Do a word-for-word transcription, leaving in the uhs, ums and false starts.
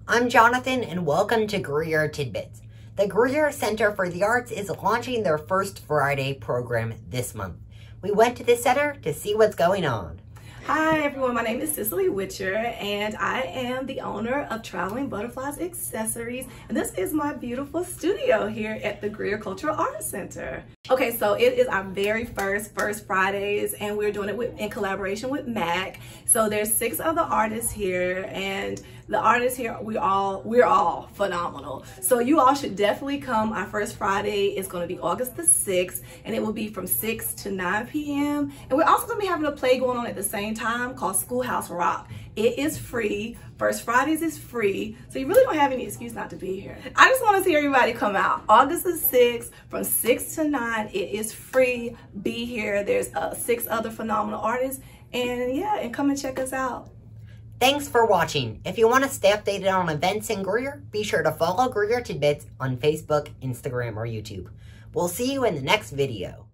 I'm Jonathan and welcome to Greer Tidbits. The Greer Center for the Arts is launching their First Friday program this month. We went to the center to see what's going on. Hi everyone, my name is Cicely Witcher and I am the owner of Traveling Butterflies Accessories, and this is my beautiful studio here at the Greer Cultural Arts Center. Okay, so it is our very first First Fridays and we're doing it with, in collaboration with MAC. So there's six other artists here, and the artists here, we all, we're all phenomenal. So you all should definitely come. Our first Friday is going to be August the sixth and it will be from six to nine p m And we're also going to be having a play going on at the same time called Schoolhouse Rock. It is free. First Fridays is free, so you really don't have any excuse not to be here. I just want to see everybody come out. August the sixth from six to nine. It is free. Be here. There's uh, six other phenomenal artists, and yeah, and come and check us out. Thanks for watching. If you want to stay updated on events in Greer, be sure to follow Greer Tidbits on Facebook, Instagram, or YouTube. We'll see you in the next video.